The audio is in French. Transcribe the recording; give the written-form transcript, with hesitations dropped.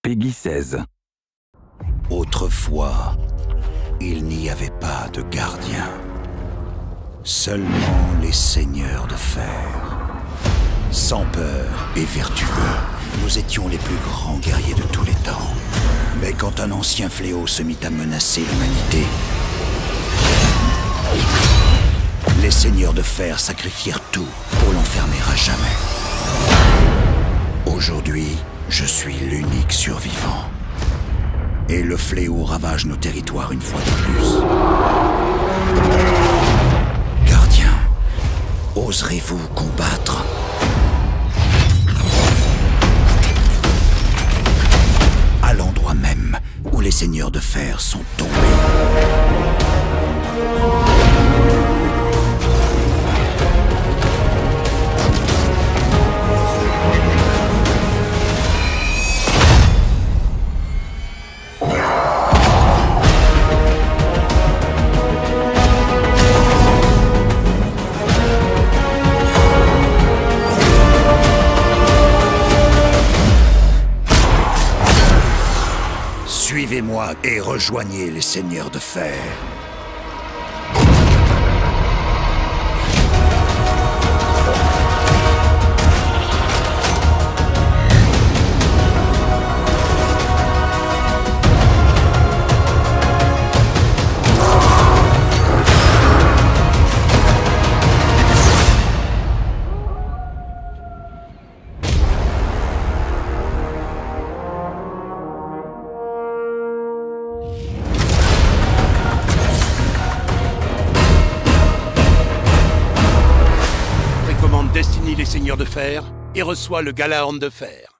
Peggy 16. Autrefois, il n'y avait pas de gardiens. Seulement les seigneurs de fer. Sans peur et vertueux, nous étions les plus grands guerriers de tous les temps. Mais quand un ancien fléau se mit à menacer l'humanité, les seigneurs de fer sacrifièrent tout pour l'enfermer à jamais. Aujourd'hui, je suis l'unique survivant. Et le fléau ravage nos territoires une fois de plus. Gardiens, oserez-vous combattre ? À l'endroit même où les seigneurs de fer sont tombés. Suivez-moi et rejoignez les seigneurs de fer. Destiny les seigneurs de fer et reçoit le Galaorn de fer.